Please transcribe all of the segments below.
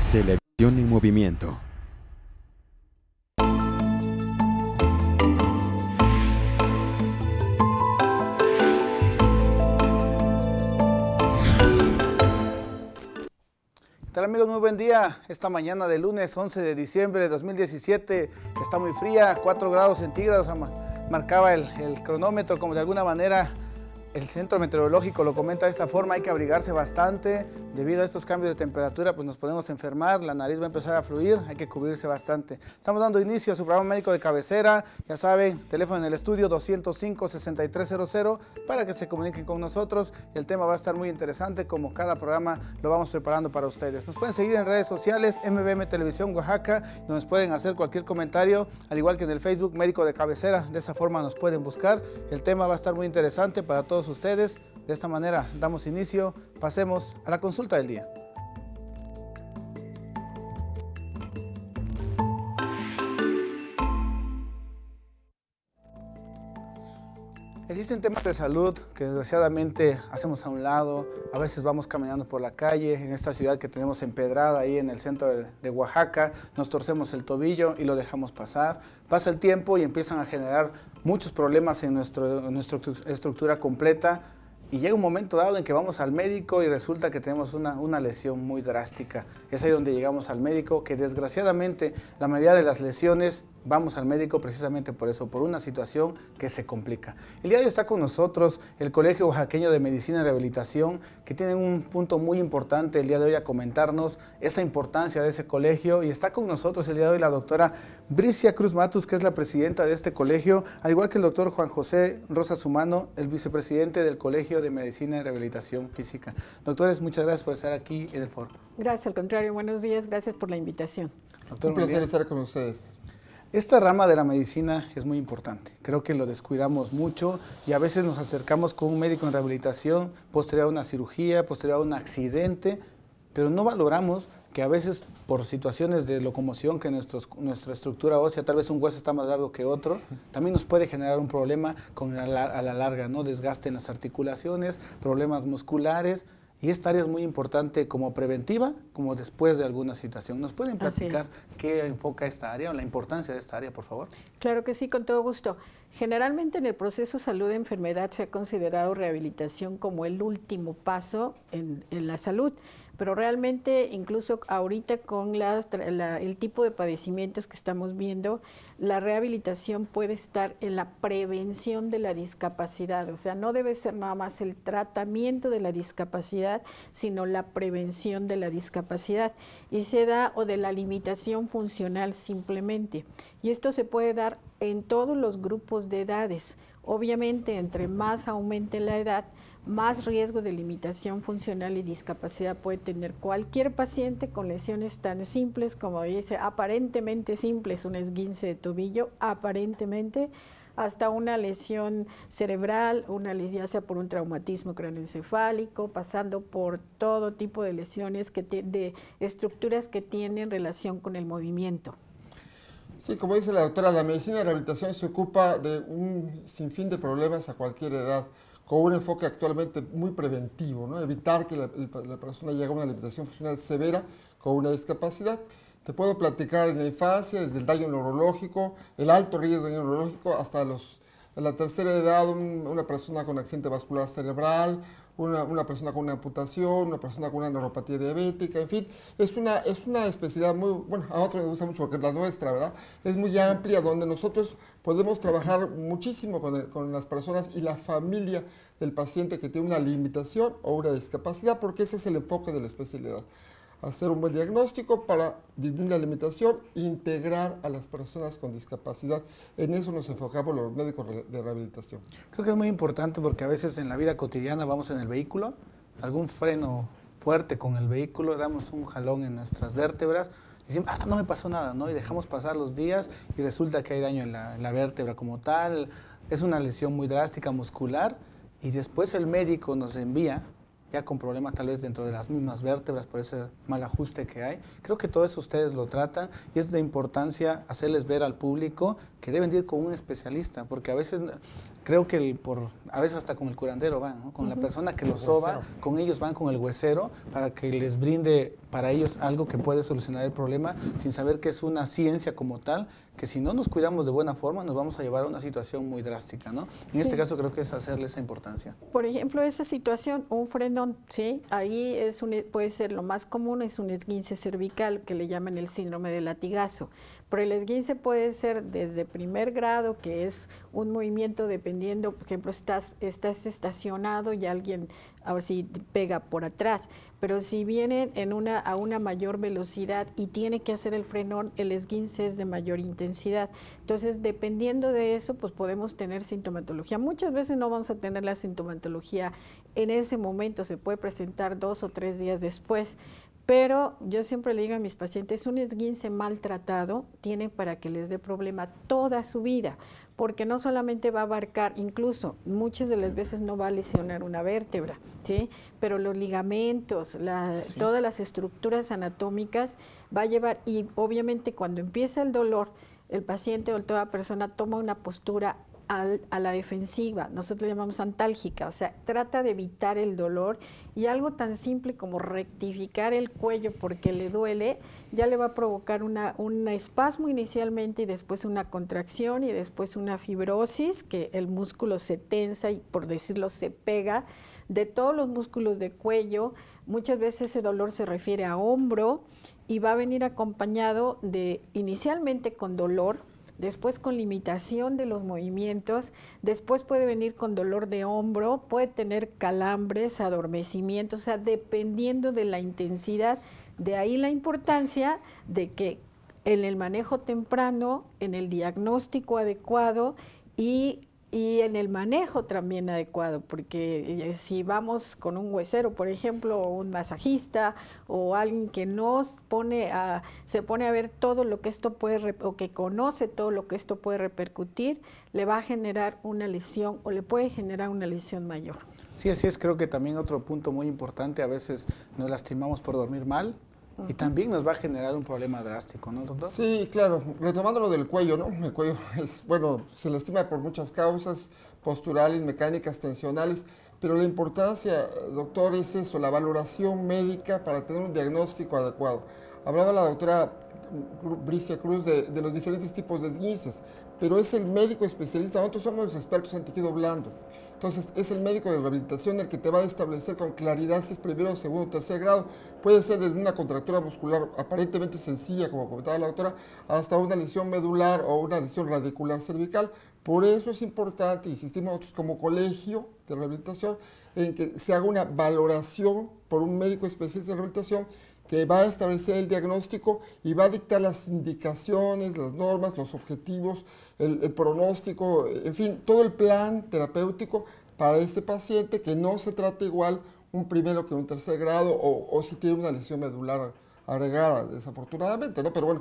Televisión en movimiento. ¿Qué tal, amigos? Muy buen día. Esta mañana de lunes 11 de diciembre de 2017 está muy fría, 4 grados centígrados marcaba el cronómetro, como de alguna manera el centro meteorológico lo comenta de esta forma. Hay que abrigarse bastante debido a estos cambios de temperatura, pues nos podemos enfermar, la nariz va a empezar a fluir, hay que cubrirse bastante. Estamos dando inicio a su programa médico de cabecera, ya saben, teléfono en el estudio 205-6300 para que se comuniquen con nosotros. El tema va a estar muy interesante, como cada programa lo vamos preparando para ustedes. Nos pueden seguir en redes sociales, MBM Televisión Oaxaca, nos pueden hacer cualquier comentario, al igual que en el Facebook médico de cabecera, de esa forma nos pueden buscar. El tema va a estar muy interesante para todos ustedes. De esta manera damos inicio, pasemos a la consulta del día. Existen temas de salud que desgraciadamente hacemos a un lado, a veces vamos caminando por la calle, en esta ciudad que tenemos empedrada ahí en el centro de Oaxaca, nos torcemos el tobillo y lo dejamos pasar. Pasa el tiempo y empiezan a generar muchos problemas en nuestra estructura completa, y llega un momento dado en que vamos al médico y resulta que tenemos una lesión muy drástica. Es ahí donde llegamos al médico, que desgraciadamente la mayoría de las lesiones vamos al médico precisamente por eso, por una situación que se complica. El día de hoy está con nosotros el Colegio Oaxaqueño de Medicina y Rehabilitación, que tiene un punto muy importante el día de hoy a comentarnos esa importancia de ese colegio, y está con nosotros el día de hoy la doctora Bricia Cruz Matus, que es la presidenta de este colegio, al igual que el doctor Juan José Rosas Humano, el vicepresidente del Colegio de Medicina y Rehabilitación Física. Doctores, muchas gracias por estar aquí en el foro. Gracias, al contrario, buenos días, gracias por la invitación. Doctor, un placer estar con ustedes. Esta rama de la medicina es muy importante, creo que lo descuidamos mucho y a veces nos acercamos con un médico en rehabilitación posterior a una cirugía, posterior a un accidente, pero no valoramos que a veces por situaciones de locomoción, que nuestra estructura ósea, tal vez un hueso está más largo que otro, también nos puede generar un problema a la larga, ¿no? Desgaste en las articulaciones, problemas musculares. Y esta área es muy importante como preventiva, como después de alguna situación. ¿Nos pueden platicar qué enfoca esta área o la importancia de esta área, por favor? Claro que sí, con todo gusto. Generalmente en el proceso salud-enfermedad se ha considerado rehabilitación como el último paso en la salud, pero realmente incluso ahorita con el tipo de padecimientos que estamos viendo, la rehabilitación puede estar en la prevención de la discapacidad, o sea, no debe ser nada más el tratamiento de la discapacidad, sino la prevención de la discapacidad, y se da o de la limitación funcional simplemente, y esto se puede dar en todos los grupos de edades. Obviamente, entre más aumente la edad, más riesgo de limitación funcional y discapacidad puede tener cualquier paciente con lesiones tan simples como dice, aparentemente simples, un esguince de tobillo, aparentemente, hasta una lesión cerebral, ya sea por un traumatismo craneoencefálico, pasando por todo tipo de lesiones de estructuras que tienen relación con el movimiento. Sí, como dice la doctora, la medicina de rehabilitación se ocupa de un sinfín de problemas a cualquier edad, con un enfoque actualmente muy preventivo, ¿no? Evitar que la persona llegue a una limitación funcional severa con una discapacidad. Te puedo platicar en la infancia, desde el daño neurológico, el alto riesgo de daño neurológico, hasta la tercera edad, una persona con accidente vascular cerebral, una persona con una amputación, una persona con una neuropatía diabética, en fin, es una especialidad muy, bueno, a nosotros nos gusta mucho porque es la nuestra, ¿verdad? Es muy amplia, donde nosotros podemos trabajar muchísimo con las personas y la familia del paciente que tiene una limitación o una discapacidad, porque ese es el enfoque de la especialidad. Hacer un buen diagnóstico para disminuir la limitación e integrar a las personas con discapacidad. En eso nos enfocamos los médicos de rehabilitación. Creo que es muy importante porque a veces en la vida cotidiana vamos en el vehículo, algún freno fuerte con el vehículo, damos un jalón en nuestras vértebras, y decimos, no me pasó nada, ¿no? Y dejamos pasar los días y resulta que hay daño en la vértebra como tal, es una lesión muy drástica muscular, y después el médico nos envía ya con problemas tal vez dentro de las mismas vértebras por ese mal ajuste que hay. Creo que todo eso ustedes lo tratan y es de importancia hacerles ver al público que deben ir con un especialista, porque a veces creo que a veces hasta con el curandero van, ¿no? Con la persona que los soba, con ellos van con el huesero para que les brinde para ellos algo que puede solucionar el problema sin saber que es una ciencia como tal, que si no nos cuidamos de buena forma nos vamos a llevar a una situación muy drástica, ¿no? En este caso creo que es hacerle esa importancia. Por ejemplo, esa situación, un frenón, ¿sí? Ahí puede ser lo más común, es un esguince cervical que le llaman el síndrome del latigazo. Pero el esguince puede ser desde primer grado, que es un movimiento dependiendo, por ejemplo, estás estacionado y alguien ahora sí pega por atrás, pero si viene a una mayor velocidad y tiene que hacer el frenón, el esguince es de mayor intensidad. Entonces, dependiendo de eso, pues podemos tener sintomatología. Muchas veces no vamos a tener la sintomatología en ese momento, se puede presentar 2 o 3 días después. Pero yo siempre le digo a mis pacientes, un esguince maltratado tiene para que les dé problema toda su vida, porque no solamente va a abarcar, incluso muchas de las veces no va a lesionar una vértebra, ¿sí? Pero los ligamentos, todas las estructuras anatómicas va a llevar, y obviamente cuando empieza el dolor, el paciente o toda persona toma una postura a la defensiva, nosotros le llamamos antálgica, o sea, trata de evitar el dolor, y algo tan simple como rectificar el cuello porque le duele, ya le va a provocar un espasmo inicialmente y después una contracción y después una fibrosis, que el músculo se tensa y, por decirlo, se pega de todos los músculos de cuello. Muchas veces ese dolor se refiere a hombro y va a venir acompañado de, inicialmente con dolor, después con limitación de los movimientos, después puede venir con dolor de hombro, puede tener calambres, adormecimiento, o sea, dependiendo de la intensidad. De ahí la importancia de que en el manejo temprano, en el diagnóstico adecuado y en el manejo también adecuado, porque si vamos con un huesero, por ejemplo, o un masajista, o alguien que se pone a ver todo lo que esto puede, o que conoce todo lo que esto puede repercutir, le va a generar una lesión o le puede generar una lesión mayor. Sí, así es. Creo que también otro punto muy importante, a veces nos lastimamos por dormir mal, y también nos va a generar un problema drástico, ¿no, doctor? Sí, claro. Retomando lo del cuello, ¿no? El cuello se lastima por muchas causas, posturales, mecánicas, tensionales, pero la importancia, doctor, es eso, la valoración médica para tener un diagnóstico adecuado. Hablaba la doctora Bricia Cruz de los diferentes tipos de esguinces, pero es el médico especialista, nosotros somos los expertos en tejido blando. Entonces, es el médico de rehabilitación el que te va a establecer con claridad si es primero, segundo, tercer grado. Puede ser desde una contractura muscular aparentemente sencilla, como comentaba la doctora, hasta una lesión medular o una lesión radicular cervical. Por eso es importante, insistimos nosotros como colegio de rehabilitación, en que se haga una valoración por un médico especialista de rehabilitación que va a establecer el diagnóstico y va a dictar las indicaciones, las normas, los objetivos, el pronóstico, en fin, todo el plan terapéutico para ese paciente, que no se trata igual un primero que un tercer grado o si tiene una lesión medular agregada, desafortunadamente, ¿no? Pero bueno,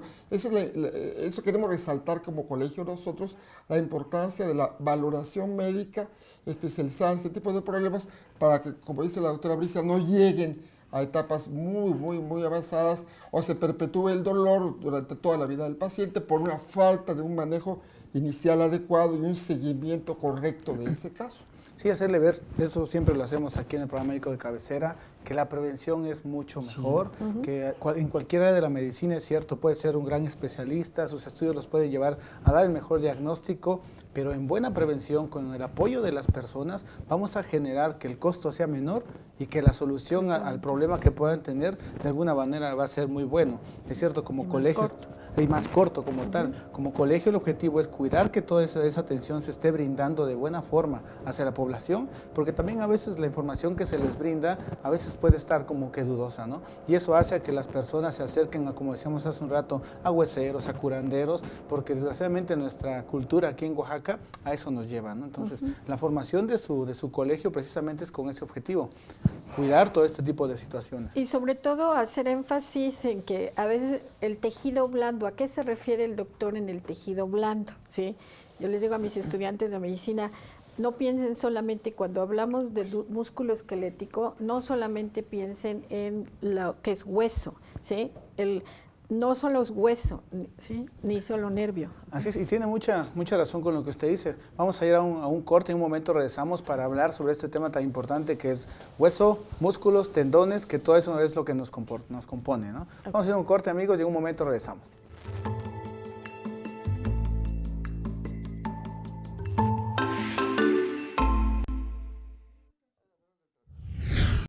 eso queremos resaltar como colegio nosotros, la importancia de la valoración médica especializada en este tipo de problemas para que, como dice la doctora Bricia, no lleguen a etapas muy avanzadas o se perpetúe el dolor durante toda la vida del paciente por una falta de un manejo inicial adecuado y un seguimiento correcto de ese caso. Sí, hacerle ver, eso siempre lo hacemos aquí en el programa médico de cabecera, que la prevención es mucho mejor, que en cualquier área de la medicina, es cierto, puede ser un gran especialista, sus estudios los pueden llevar a dar el mejor diagnóstico, pero en buena prevención, con el apoyo de las personas, vamos a generar que el costo sea menor y que la solución al problema que puedan tener, de alguna manera va a ser muy bueno. Es cierto, como colegio, y más corto como tal, como colegio el objetivo es cuidar que toda esa atención se esté brindando de buena forma hacia la población, porque también a veces la información que se les brinda, a veces puede estar como que dudosa, ¿no? Y eso hace a que las personas se acerquen, como decíamos hace un rato, a hueseros, a curanderos, porque desgraciadamente nuestra cultura aquí en Oaxaca a eso nos lleva, ¿no? Entonces, la formación de su colegio precisamente es con ese objetivo, cuidar todo este tipo de situaciones. Y sobre todo hacer énfasis en que a veces el tejido blando, ¿a qué se refiere el doctor en el tejido blando? ¿Sí? Yo les digo a mis estudiantes de medicina, no piensen solamente cuando hablamos de músculo esquelético, no solamente piensen en lo que es hueso, ¿sí? No solo es hueso, ¿sí? Ni solo nervio. Así es, y tiene mucha razón con lo que usted dice. Vamos a ir a un corte, en un momento regresamos para hablar sobre este tema tan importante que es hueso, músculos, tendones, que todo eso es lo que nos compone, ¿no? Vamos a ir a un corte, amigos, y en un momento regresamos.